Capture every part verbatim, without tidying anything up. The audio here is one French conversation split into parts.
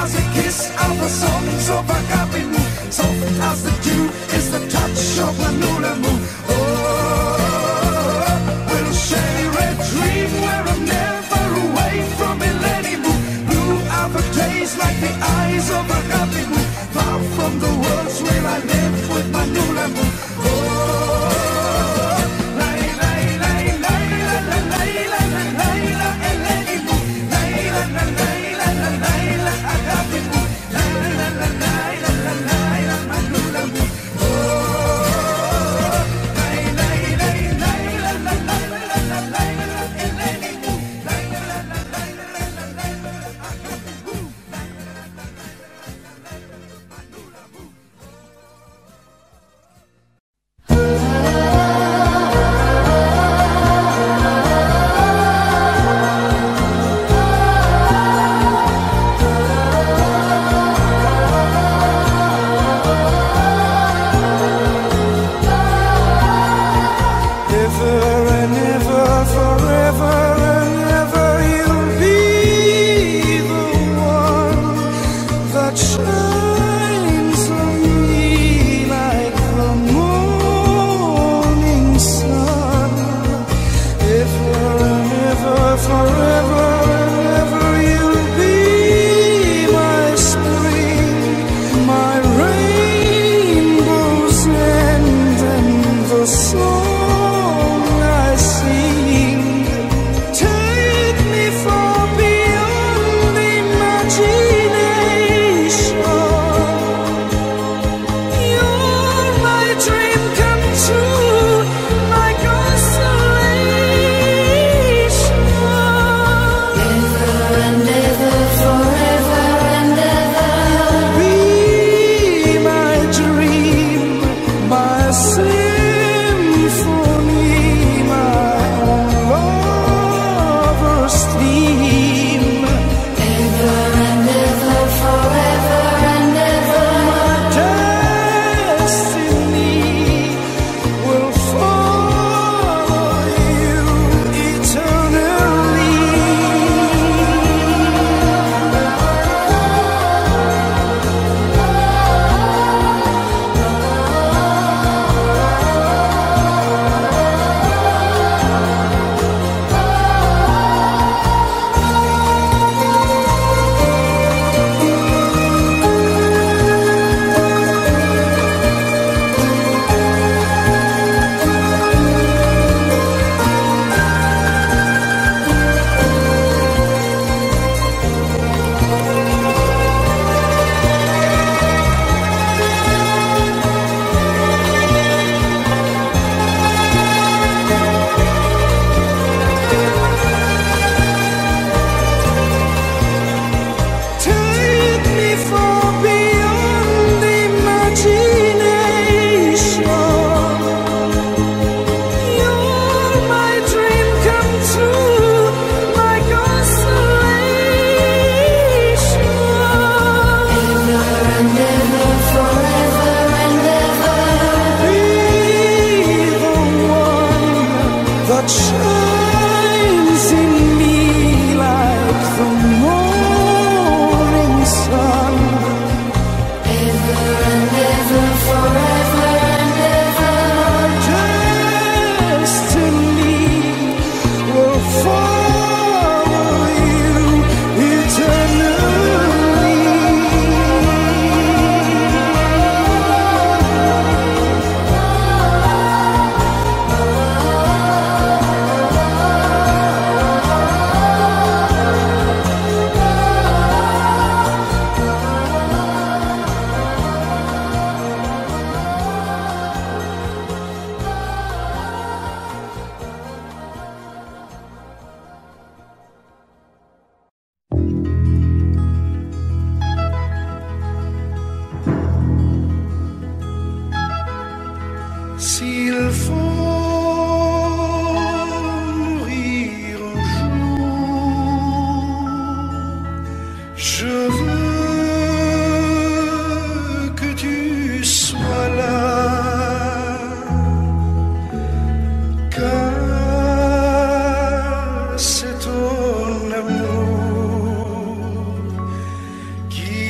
as a kiss of a song so vagabond. Soft as the dew is the touch of my new moon. Oh, will share a dream where I'm never away from millennium. Blue are the days like the eyes of a happy moon. Far from the worlds where I live with my new moon. Oh,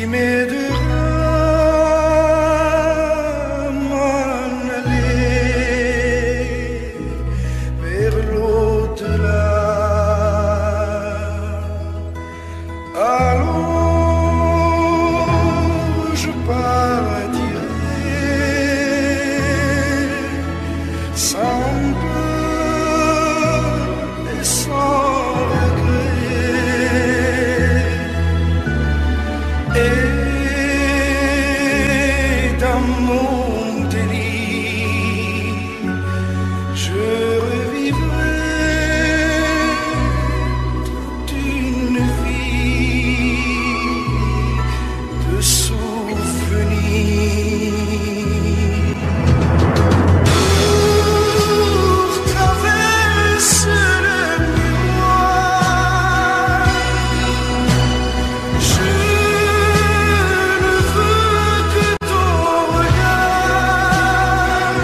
m'aideras m'en aller vers l'au-delà. Alors je partirai sans peur et sans regret. Et dans mon délire, je revivrai toute une vie de souvenirs. Pour traverser le miroir, je ne veux que ton regard.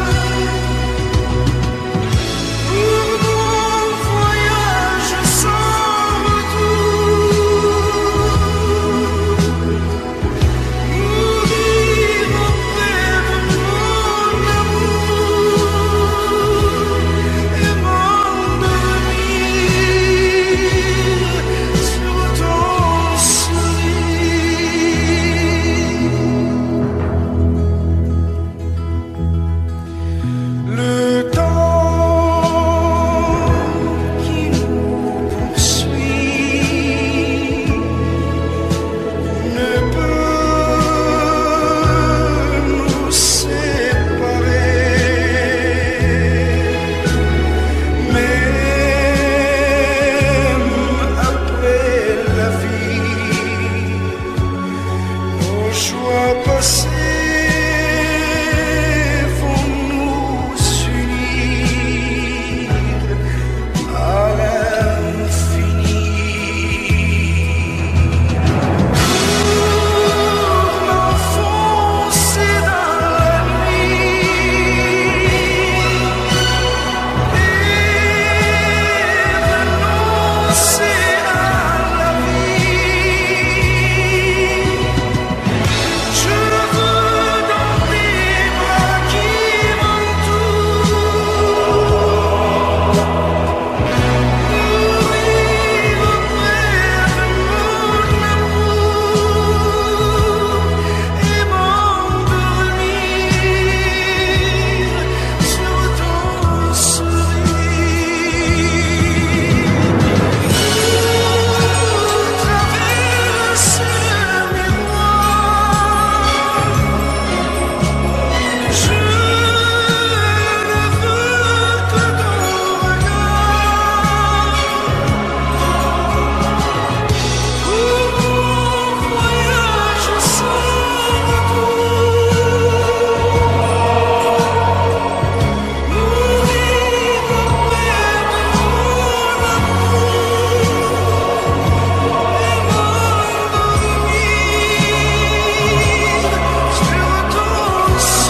Pour mon voyage sans retour, mourir auprès de mon amour et m'endormir sur ton sourire. Le temps qui nous poursuit ne peut nous séparer, même après la vie, nos choix passés vont nous unir à l'infini. Pour m'enfoncer dans la nuit et renoncer à la vie, je veux dans tes bras qui m'entourent, mourir auprès de mon amour et m'endormir sur ton sourire. Pour traverser le miroir, je ne veux que ton regard. Pour mon voyage sans retour, mourir auprès de mon amour et m'endormir sur ton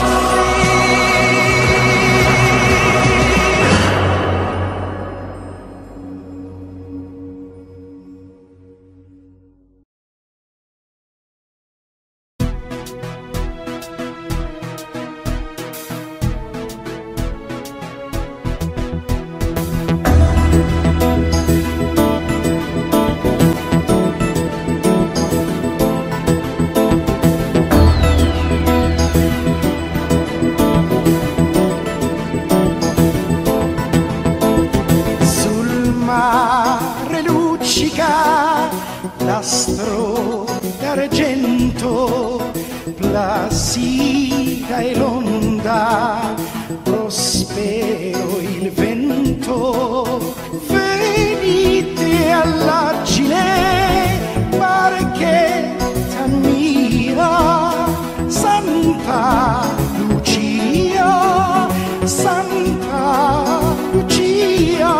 sul mare luccica l'astro d'argento, placida e l'onda, prospero il vento. Venite all'agile, perché t'ammira Santa Lucia, Santa Lucia.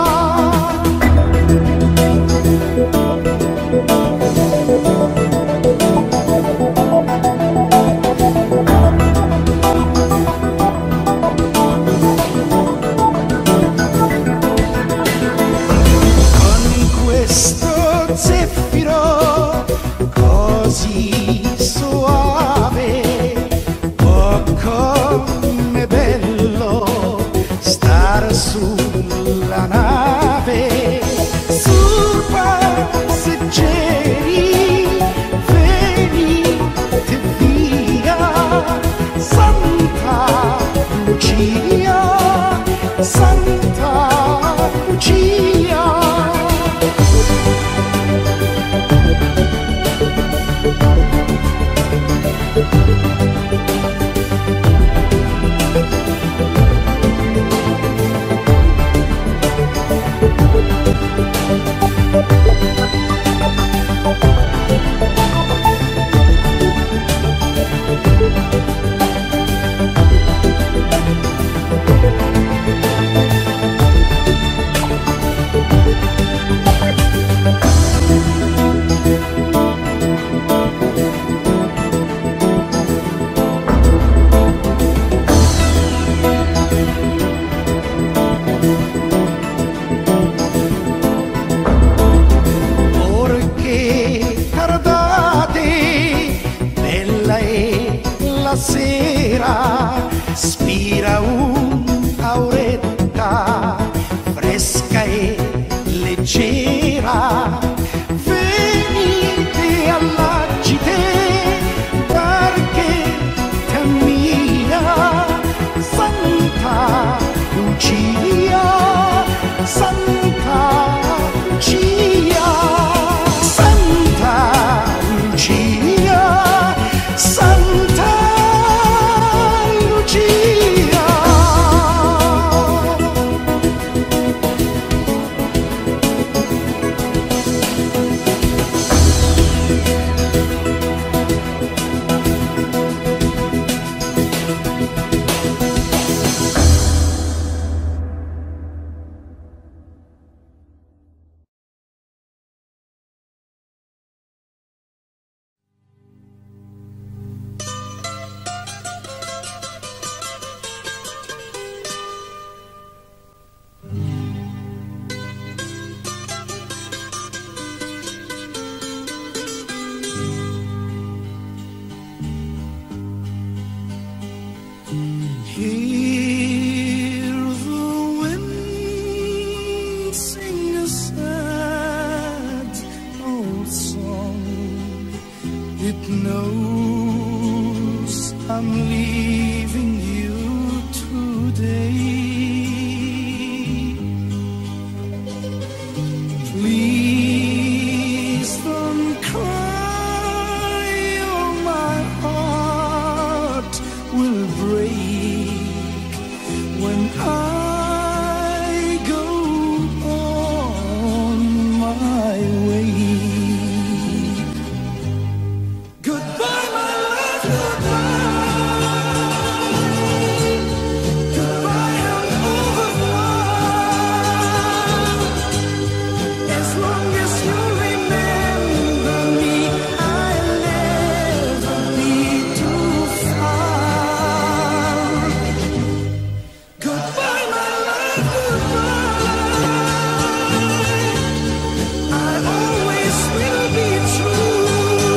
la sera spira un'auretta fresca e leggera. Venite all'agite barchetta mia, Santa Lucia, Santa Lucia, Santa Lucia, Santa Lucia. Hear the wind sing a sad old song. It knows I'm leaving you today. Please don't cry, or my heart will break when I go on my way. Goodbye, my love, goodbye. Goodbye and au revoir. As long as you remember me, I'll never be too far. Goodbye, my love, goodbye. I always will be true.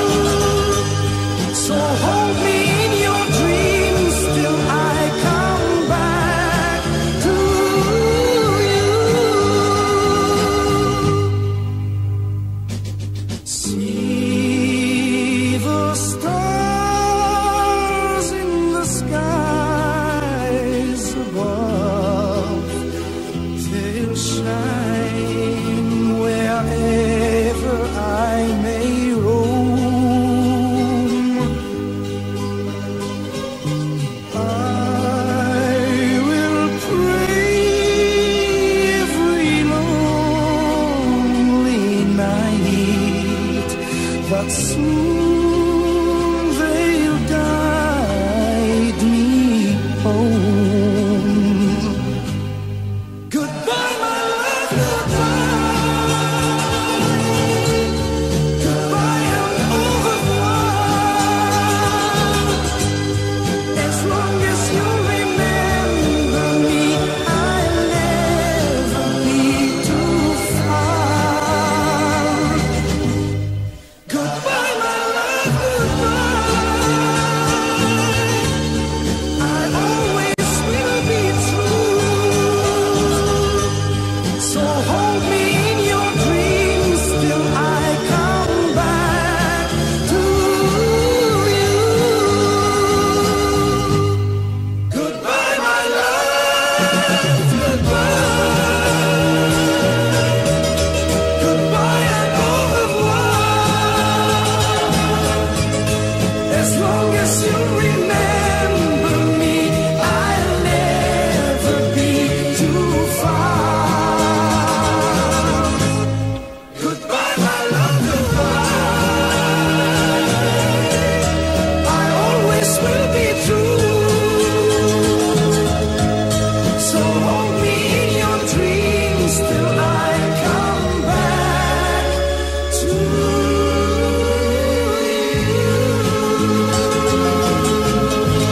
So hold me in your dreams till I come back to you. See the stars in the skies above. They'll shine wherever I may roam. I will pray every lonely night that soon they'll guide me home. Goodbye, my love, goodbye. Goodbye and au revoir. As long as you remember me, I'll never be too far. Goodbye, my love, goodbye. I always will be true. So hold me in your dreams till I come back to you. Goodbye, my love, goodbye. Goodbye and au revoir. As long as you remember me, I'll never be too far. Goodbye, my love, goodbye. I always will be true. So hold me in your dreams till I come back to you.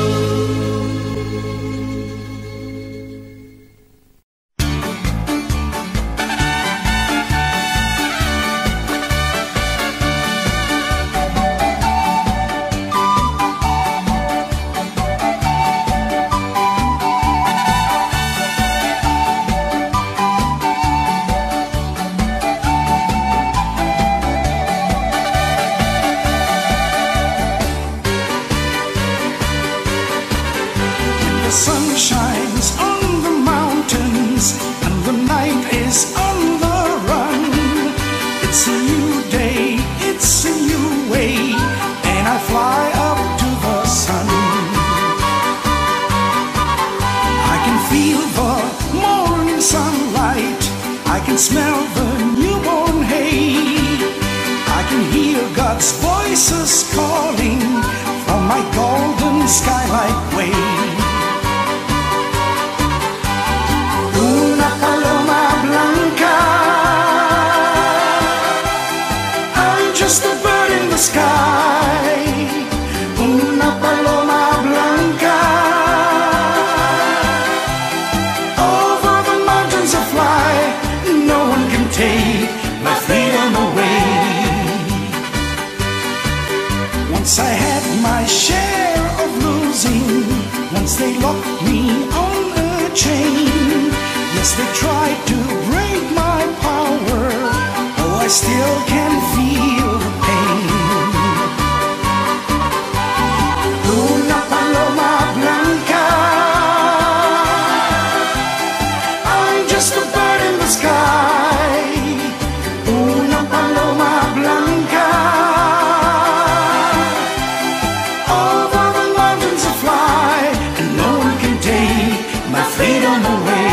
sun shines on the mountains and the night is on the run. It's a new day, it's a new way, and I fly up to the sun. I can feel the morning sunlight, I can smell the newborn hay, I can hear God's voices calling from my golden skylight way. Una paloma blanca, I'm just a bird in the sky. Una paloma blanca, over the mountains I fly, no one can take my freedom away. Once I had my share of losing, once they locked me on a chain. Yes, they tried to break my power, oh, I still can feel the pain. Una paloma blanca, I'm just a bird in the sky. Una paloma blanca, over the mountains I fly, and no one can take my freedom away.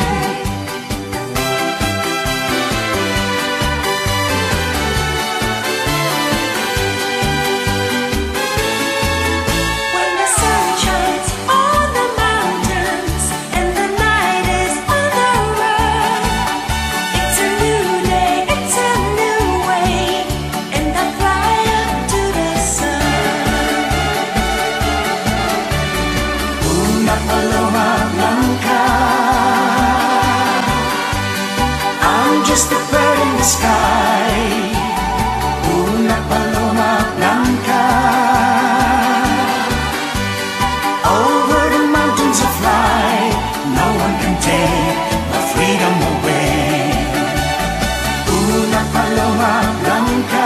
When the sun shines on the mountains and the night is on the run, it's a new day, it's a new way, and I fly up to the sun. Una paloma blanca, I'm just a bird in the sky. Una paloma blanca, over the mountains I fly, no one can take my freedom away. Una paloma blanca,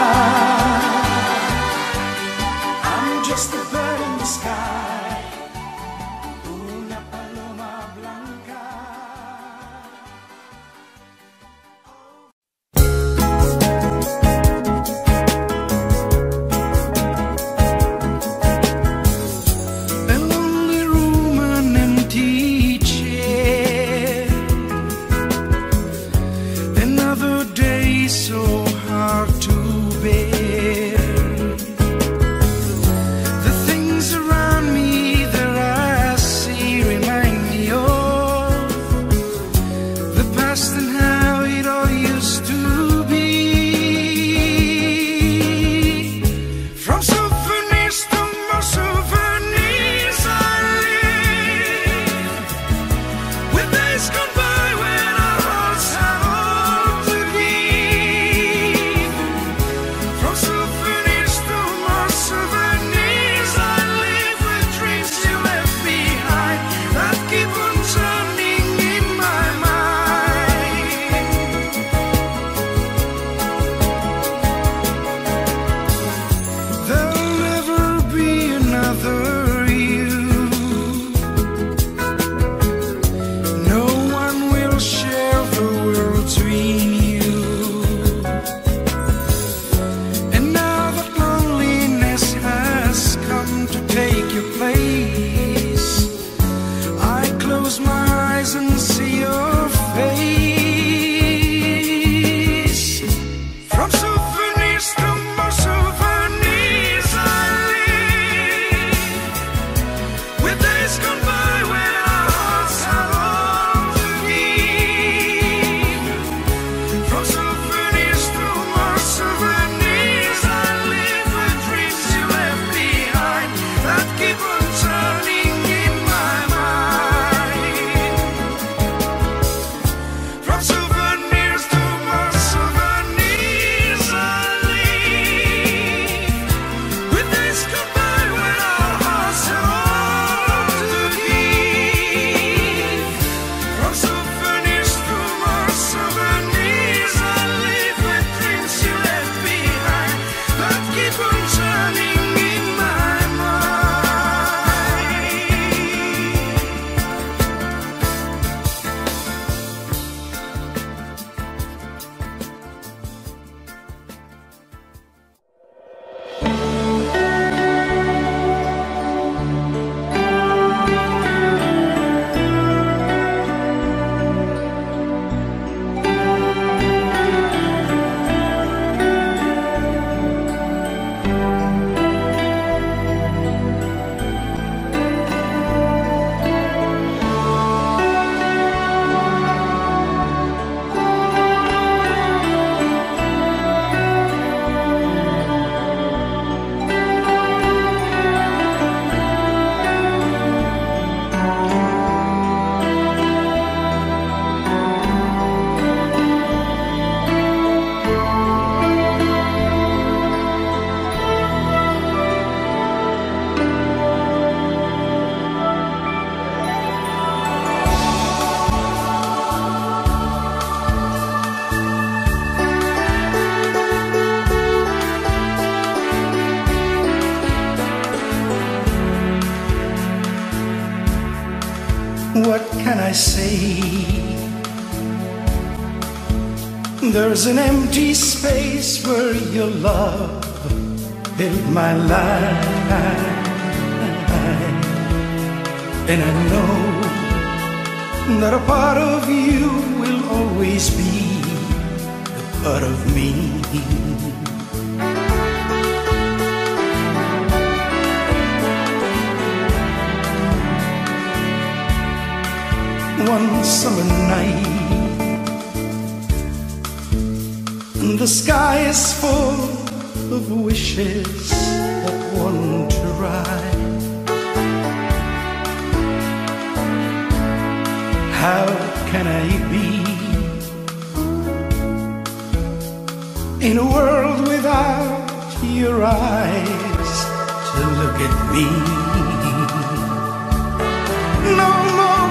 I'm just a bird in the sky. Una paloma blanca. A lonely room, an empty chair, another day so hard to bear. The things around me say? There's an empty space where your love filled my life, and I know that a part of you will always be a part of me. One summer night, and the sky is full of wishes that one try. How can I be in a world without your eyes to look at me? No more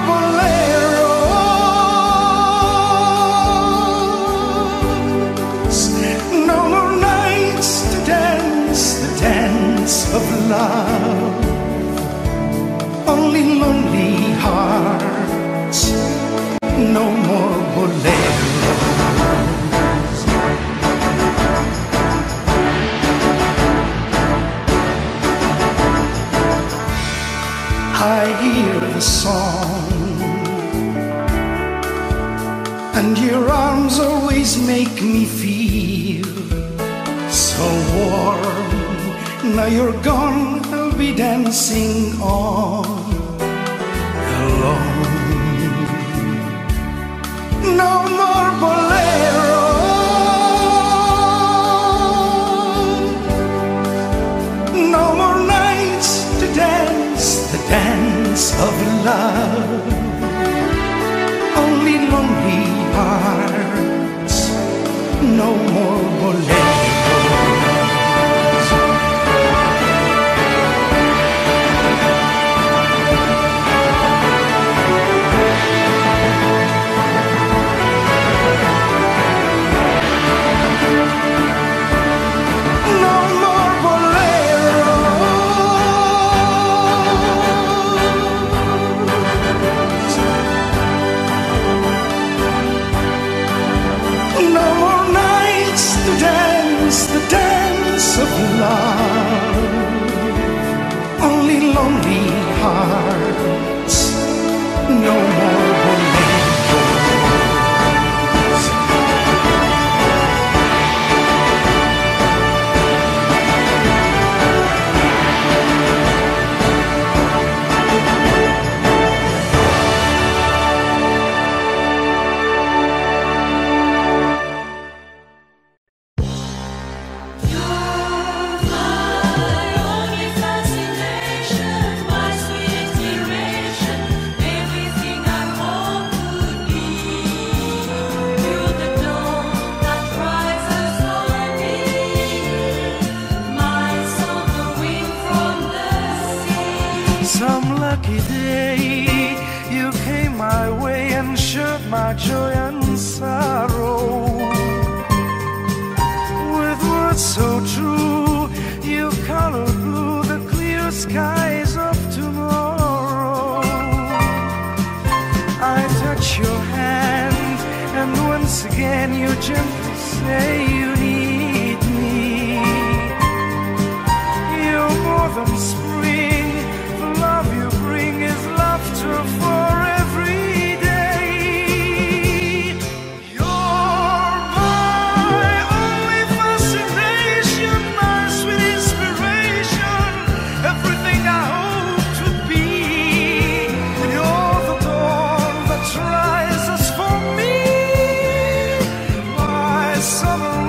boleros, no more nights to dance the dance of love. Only lonely hearts, no more boleros. I hear the song, and your arms always make me feel so warm. Now you're gone, I'll be dancing on alone. No more bolero, no more nights to dance the dance of love. Only lonely hearts, no more boleros. The dance of love, only lonely hearts, no more boleros. Some lucky day you came my way and shared my joy and sorrow. With words so true, you colored blue the clear skies of tomorrow. I touch your hand, and once again you gently say you need me. You're more than spring, the love you bring is laughter for every day. You're my only fascination, my sweet inspiration, everything I hope to be. You're the dawn that rises for me, my summer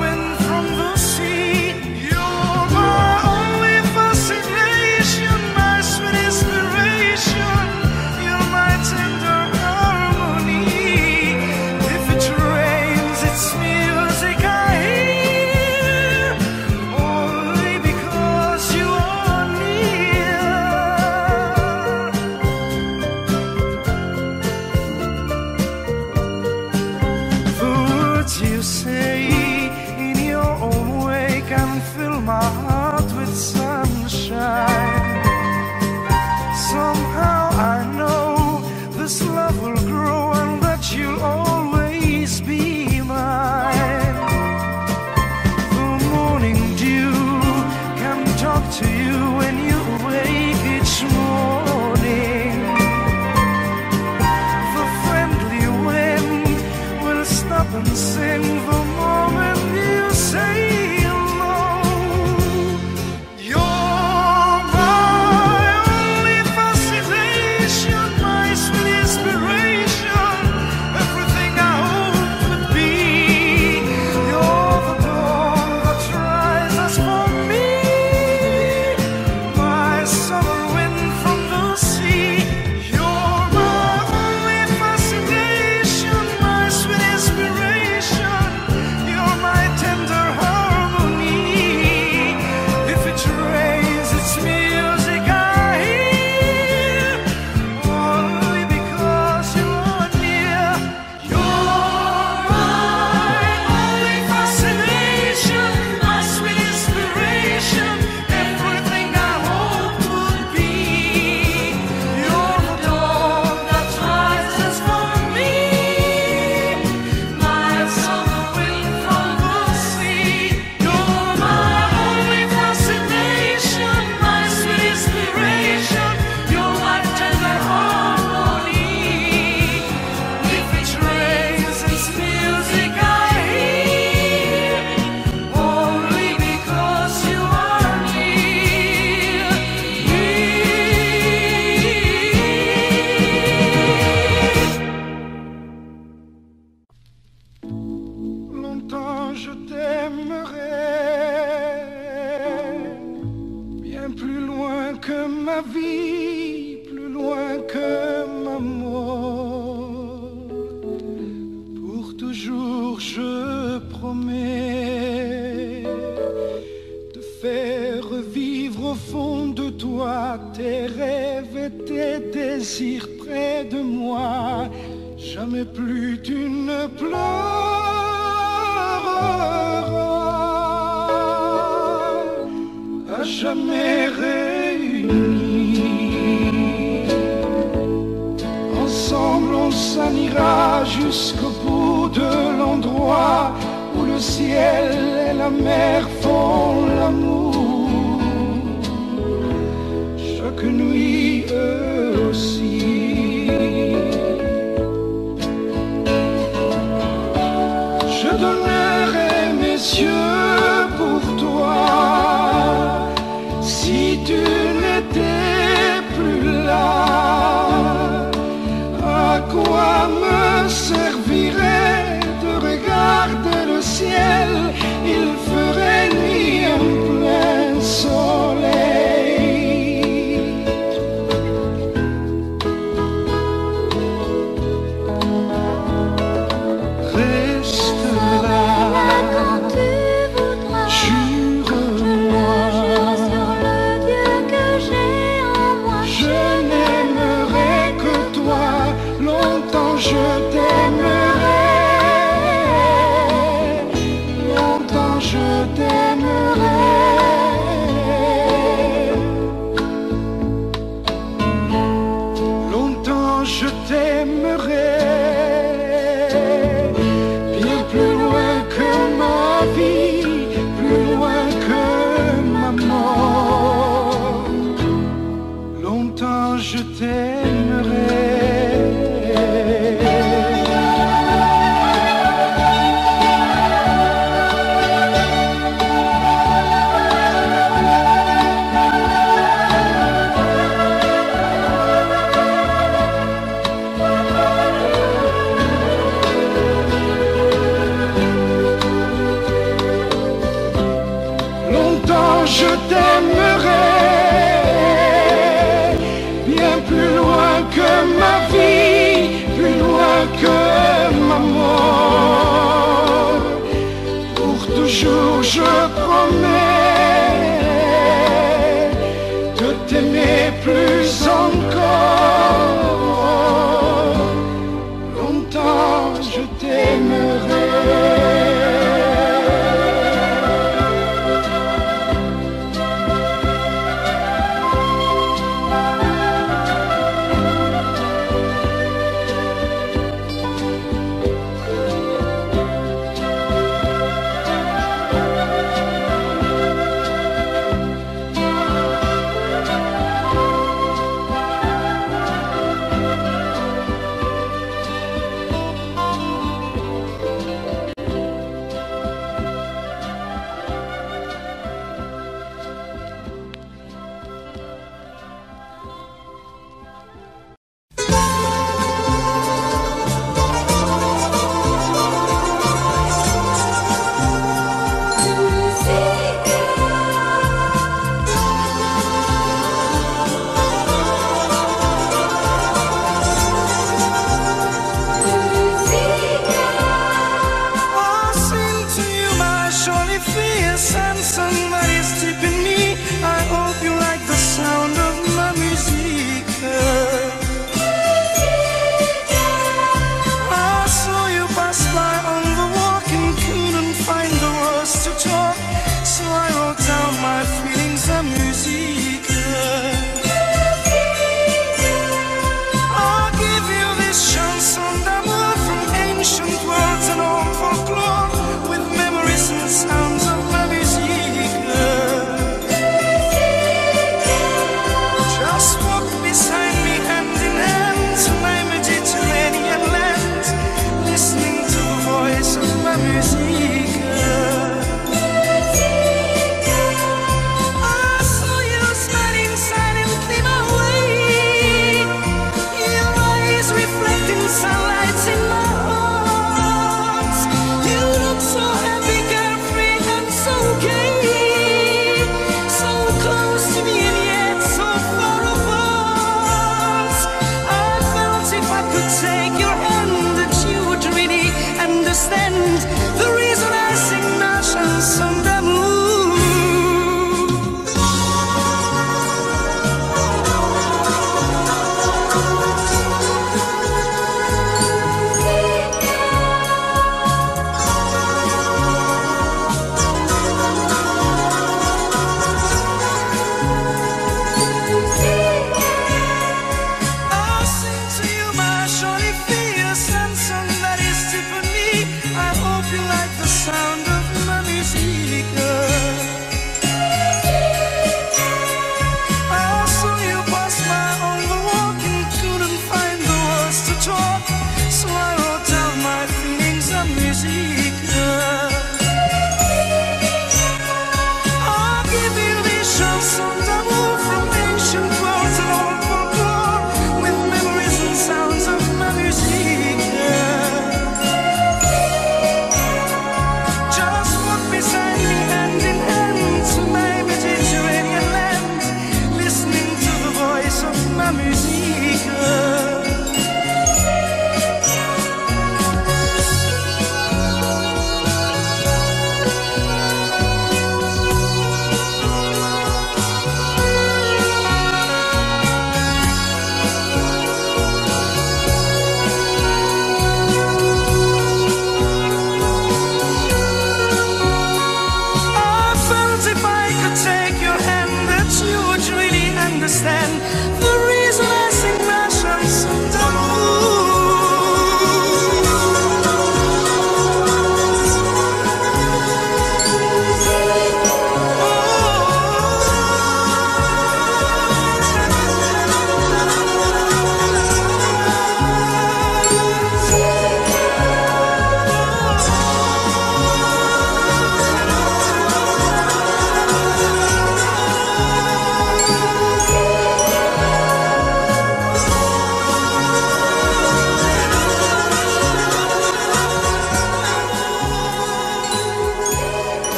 loin que ma vie, plus loin que ma mort. Pour toujours je promets de faire revivre au fond de toi tes rêves et tes désirs près de moi. Jamais plus tu ne pleureras, à jamais réunis. Ensemble on s'en ira jusqu'au bout de l'endroit où le ciel et la mer font l'amour. Chaque nuit eux aussi. Je donnerai mes yeux pour toi. Si tu n'étais plus là, à quoi me servirait de regarder le ciel? Il ferait nuit en plein soleil. Reste là quand tu voudras. Jure-moi, Sur le Dieu que j'ai en moi. je n'aimerai que toi, longtemps je t'aimerai, longtemps je t'aimerai, longtemps je t'aimerai, bien plus loin que ma vie, plus loin que ma mort. Longtemps je t'aimerai. Longtemps je t'aimerai, bien plus loin que ma vie, plus loin que ma mort. Pour toujours je promets de t'aimer plus encore. Longtemps je t'aimerai. ma musique. Understand the reason I sing Russian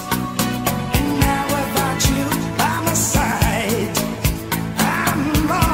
I'm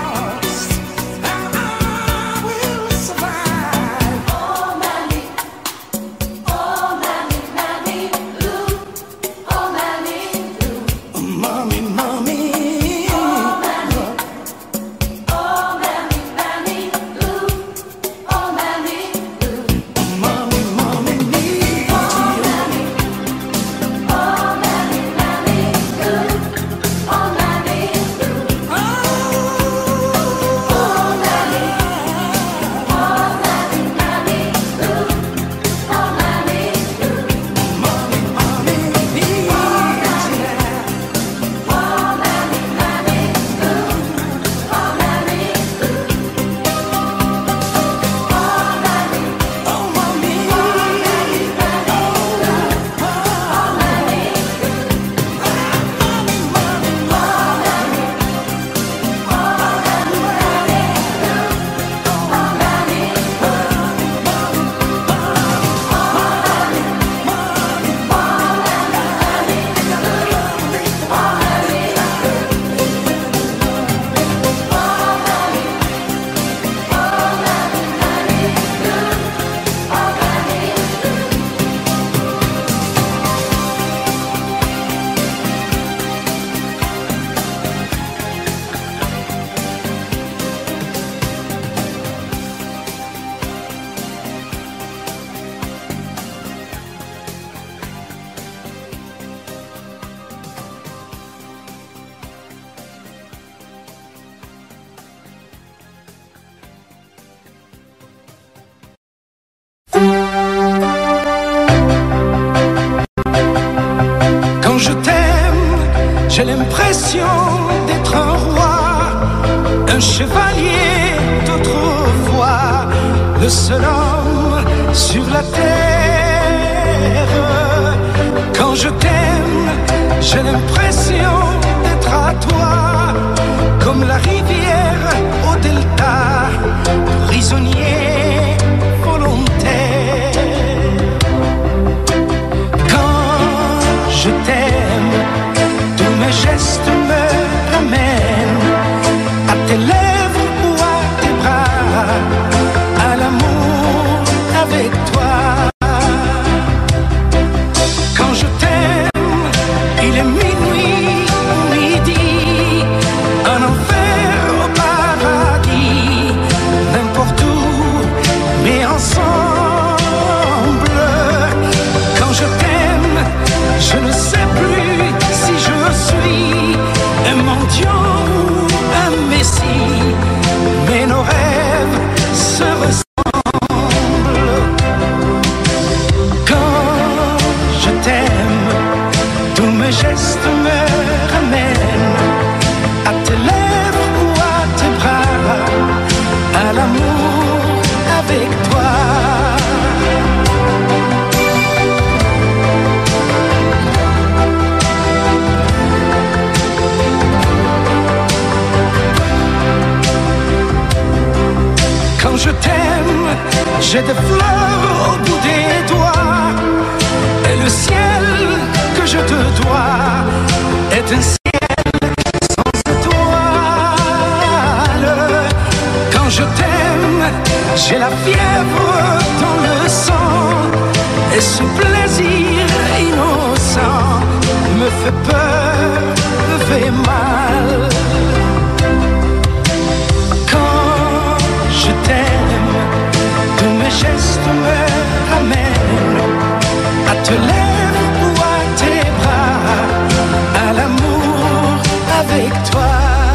le seul homme sur la terre. Quand je t'aime, j'ai l'impression d'être à toi, comme la rivière au delta, prisonnier volontaire. Quand je t'aime, tous mes gestes me ramènent à tes lèvres ou à tes bras, à l'amour avec toi. Quand je t'aime, il est minuit ou midi, un enfer au paradis, n'importe où, mais ensemble. Quand je t'aime, je ne sais plus si je suis un mendiant ou un messie, mais nos rêves se ressemblent. Quand je t'aime, tous mes gestes me ramènent à tes lèvres ou à tes bras, à l'amour avec toi. Quand je t'aime, j'ai des fleurs au bout des doigts, et le ciel que je te dois est un ciel sans étoiles. Quand je t'aime, j'ai la fièvre dans le sang, et ce plaisir innocent me fait peur, me fait mal. Je t'aime, tous mes gestes me ramènent à te lèvres ou à tes bras, à l'amour avec toi.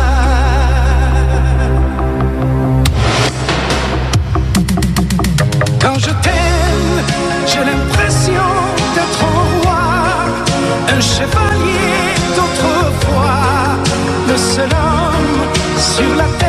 Quand je t'aime, j'ai l'impression d'être un roi, un chevalier d'autrefois, le seul homme sur la terre.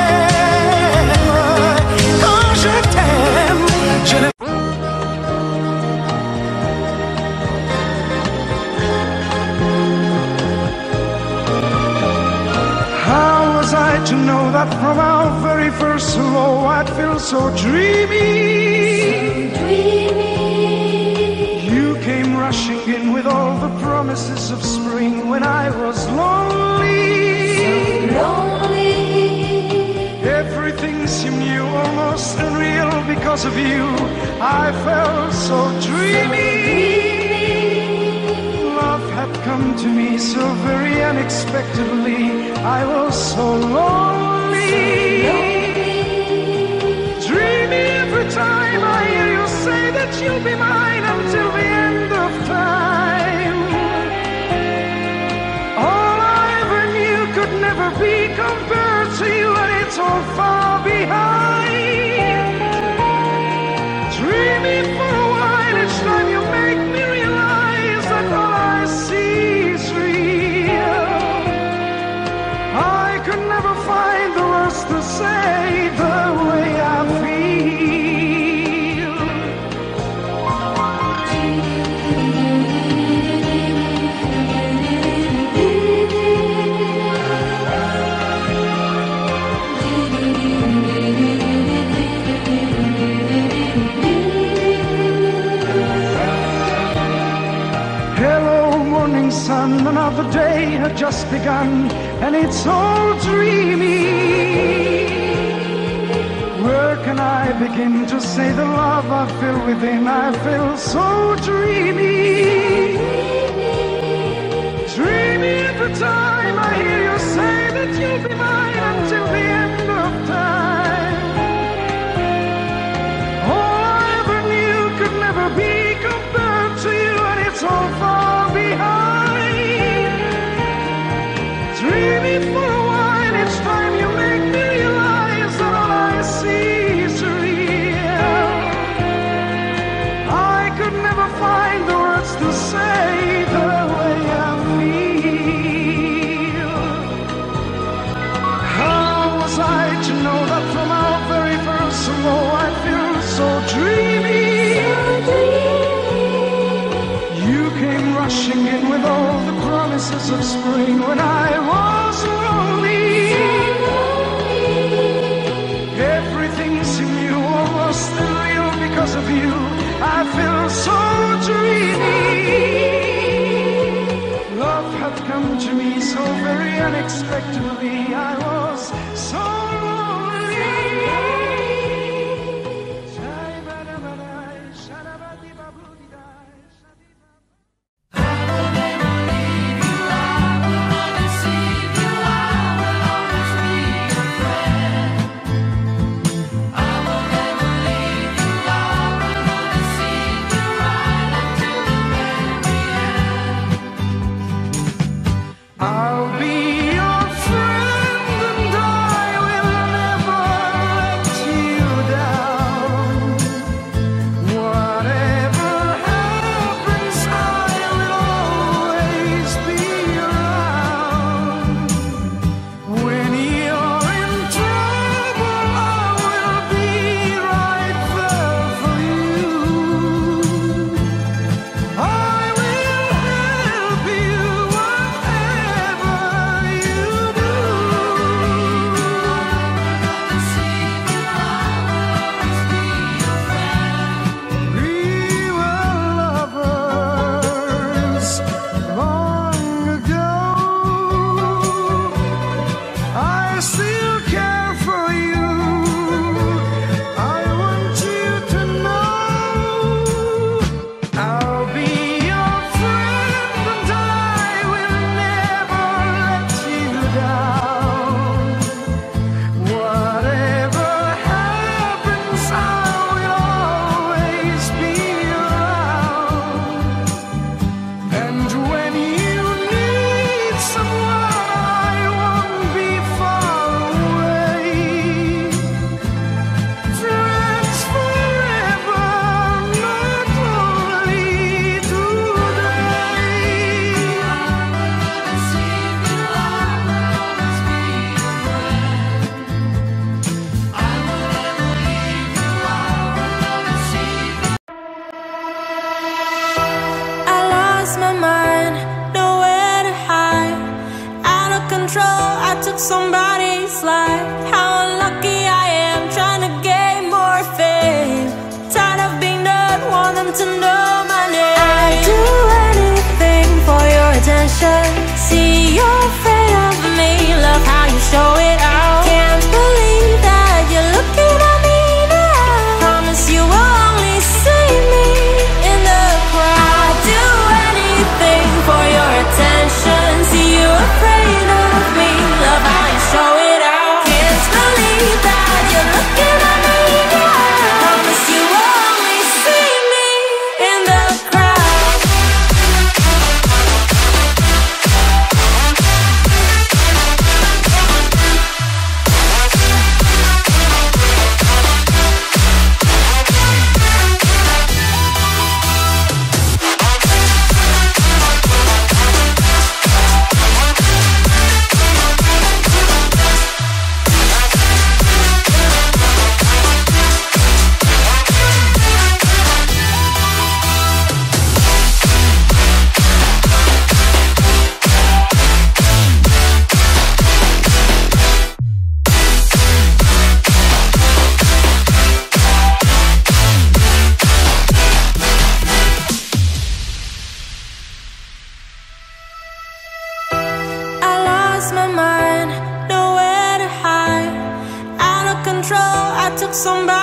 To know that from our very first hello I'd feel so dreamy. So dreamy. You came rushing in with all the promises of spring when I was lonely. So lonely. Everything seemed new, almost unreal because of you. I felt so dreamy. Love had come to me so very unexpectedly. I was so lonely. Dreamy every time I hear you say that you'll be mine until the end of time. All I ever knew could never be compared to you, and it's all far behind. Dreamy for a while, each time you make me realize that all I see is real. I could never find the words to say the way I feel. Hello, morning sun, another day had just begun, and it's all dreamy. Where can I begin to say the love I feel within? I feel so dreamy. Dreamy every time I hear you say that you'll be mine until the end of time. All I ever knew could never be compared to you, and it's all far behind. Dreamy for a while, each time you make me realize that all I see is real. I could never find the words to say the way I feel. How was I to know that from our very first hello I feel promises of spring when I was lonely. Everything seemed new, almost unreal because of you. I felt so dreamy. Love had come to me so very unexpectedly. I was so lonely. I'll be your friend and I will never let you down. Whatever happens, I will always be around. When you're in trouble, I will be right there for you. I will help you whatever you do. We were lovers long ago. I still care for you. I want you to know I'll be your friend and I will never let you down. Whatever happens, I will always be around. And when you need someone, I won't be far away. Friends forever, not only I lost my mind, nowhere to hide. Out of control, I took somebody's life. How unlucky I am, trying to gain more fame. Tired of being known, want them to know my name. I'd do anything for your attention. See, you're afraid of me, love how you show it out. Can't believe that you're looking at me now. Promise you will only see me in the crowd. I'd do anything for your attention. See, you're afraid of me, love how you show it out. Can't believe that you're looking at me now. Promise you will only see me in the crowd. I lost my mind, nowhere to hide. Out of control, I took somebody